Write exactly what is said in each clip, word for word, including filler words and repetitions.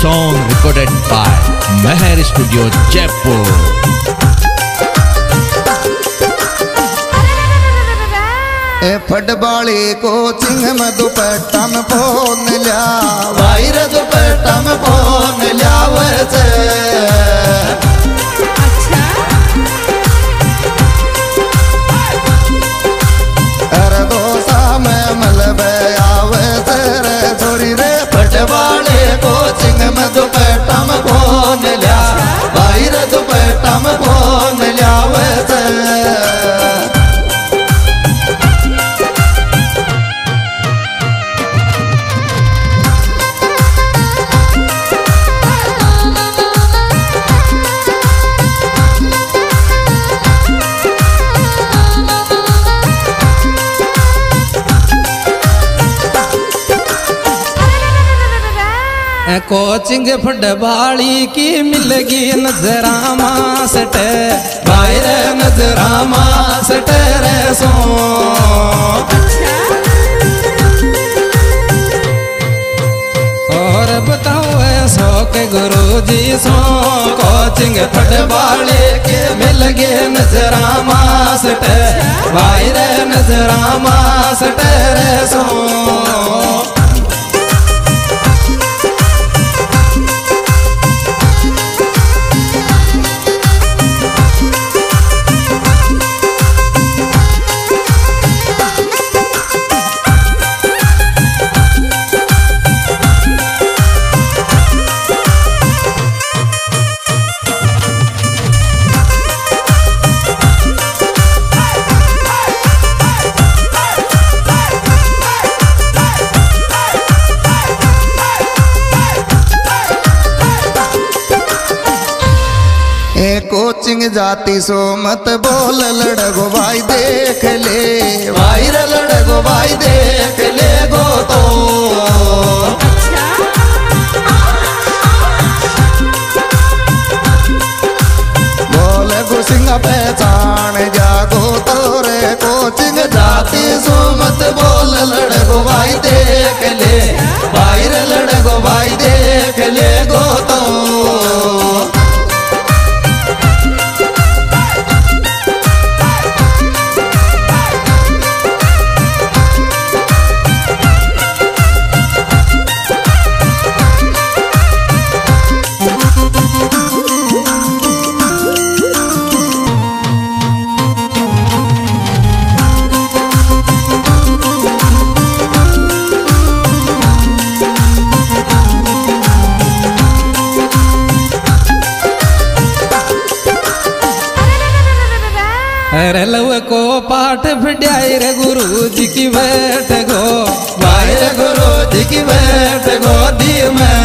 song recorded by Meher Studio, Jaipur. ए फटबाली coaching में दुपट्टा में फोन लिया वायर दुपट्टा में फोन लिया वैसे अरे दोसा में मलबे आवे तेरे छोरी रे फटबाली कोचिंग में दुपट्टा में फोन लिया वायर दुपट्टा में फोन लिया वैसे कोचिंग फुटबाली की मिलगी नजरामा सट बाहर नजरामा सट रे सो और बताओ सो के गुरु जी सो कोचिंग फुटबाली की मिलगी नजरामा सट बाहर नजरामा सट रे सो कोचिंग जाती सो मत बोल लड़गो भाई देख ले भाई रे लड़गो भाई देख ले गो तो बोल गुसिंग पहचान जागो तो रे कोचिंग जाती सो मत बोल लड़गो भाई देख ले भाई रे लड़गो भाई देख ले गो तो अरे लव को पाठ फटाई रे गुरु जी की बैठ गो भाई रे गुरु जी की बैठ गो दी में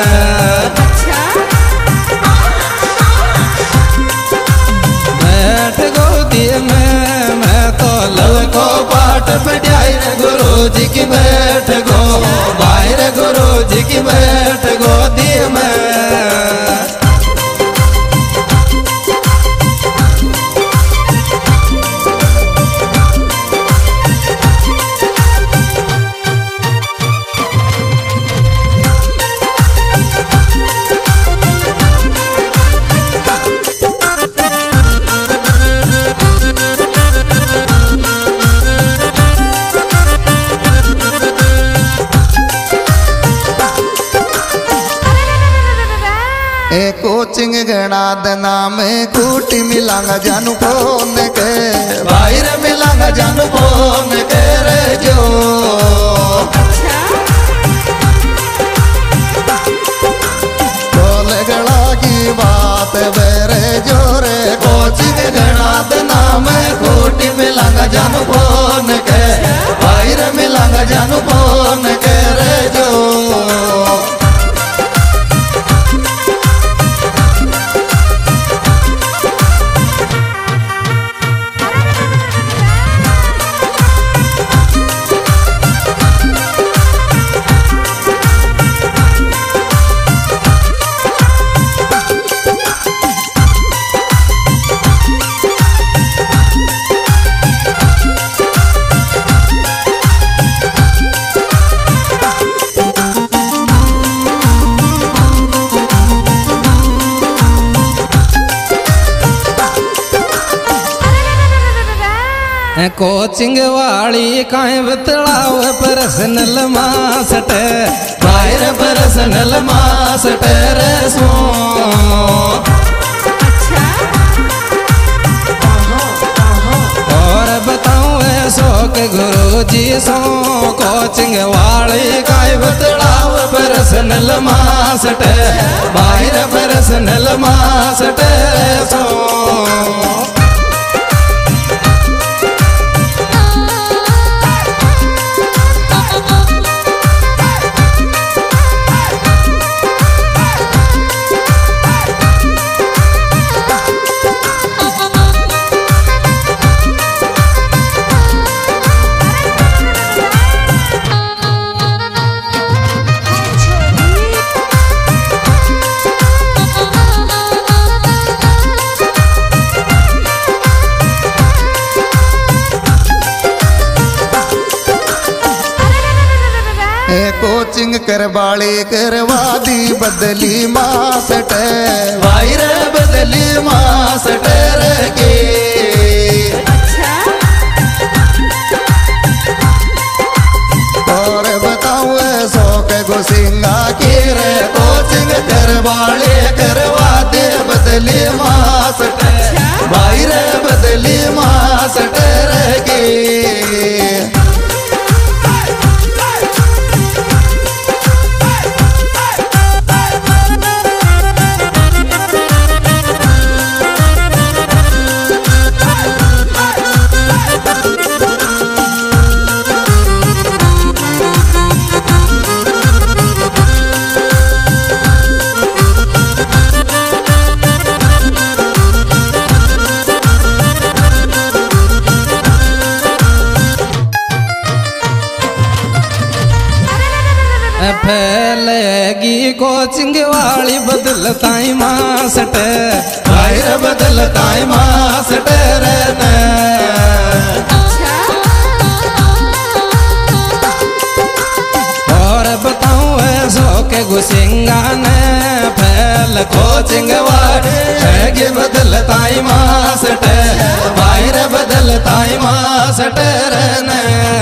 बैठ गो दी में मैं तो लव को पाठ फटाई रे गुरु जी की बैठ गो भाई रे गुरु जी की बैठ गो दी में ए कोचिंग गणा दना में कूटी मिलांगा जानू फोन के भाई रे मिलांगा जानू फोन के रे जो बोल गणा की बात बेरे जो रे कोचिंग गणा दना में कूटी मिलांगा जानू फोन के भाई रे मिलांगा जानू फोन के रे जो कोचिंग वाली काहे बतलाव पर्सनल मास्टर बाहर पर्सनल मास्टर सो और बताऊं ऐसो के गुरुजी सो कोचिंग वाली काहे बतलाव पर्सनल मास्टर बाहर पर्सनल मास्टर सो कोचिंग करवाले करवा दी बदली मास्टर वायर बदली मास्टर के और बताऊं सो के गोसिंगा के रे कोचिंग करवाले करवा दे बदली मास्टर वायर बदली मास्टर के फैलेगी कोचिंग वाली बदलताई मास्टर बाहर बदलताई मास्टर और बताऊं ऐसो के गुसिंगा ने फैल कोचिंग वाली बदलताई मास्टर बाहर बदलताई मास्टर ने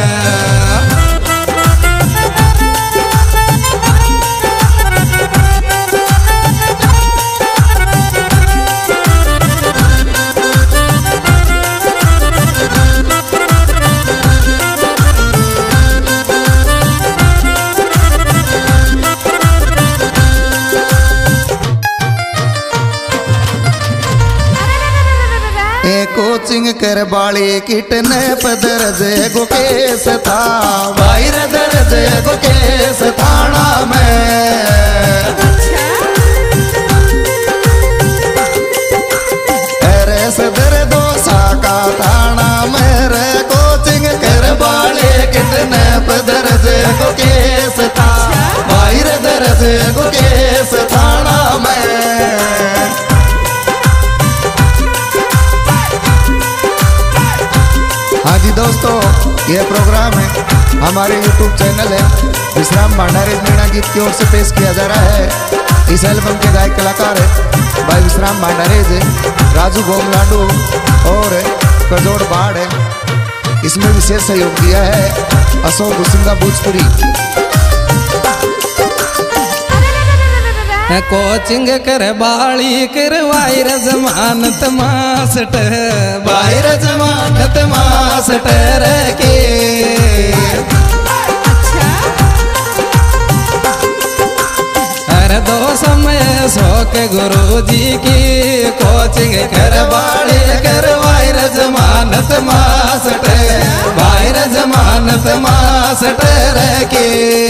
कोचिंग कर बाली किटने पदरज गो केस था बाहर दर्ज गो केस थाना में अरे सदर दो साका थाना मेरे कोचिंग कर बाली किटने पदरज गो केस था बाहर दर्ज गो केस थाना में हाँ जी दोस्तों, यह प्रोग्राम है हमारे यूट्यूब चैनल है विश्राम भंडारी मीणा गीत की ओर से पेश किया जा रहा है। इस एल्बम के गायक कलाकार है भाई विश्राम भंडारी जी, राजू गोमलाडू और कजोड़ बाढ़ है। इसमें विशेष सहयोग दिया है अशोक गुसिंगा भोजपुरी। कोचिंग कर बाली करवाई जमानत मास्टर बाहर जमानत मास्टर के हर दो समय सो के गुरुजी की कोचिंग कर बाली करवाई जमानत मास्टर बाहर जमानत मास्टर के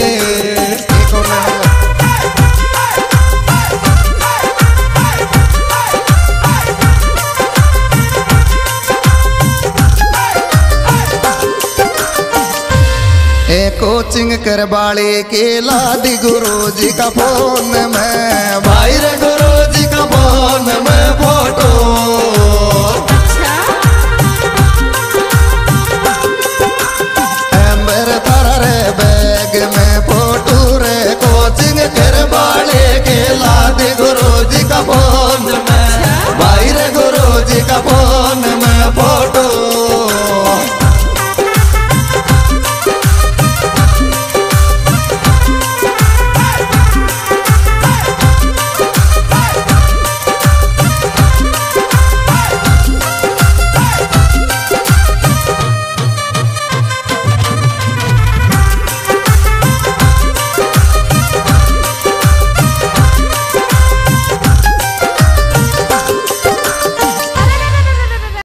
कोचिंग कर बाले के लादी गुरुजी का फोन में बाहर गुरुजी का फोन में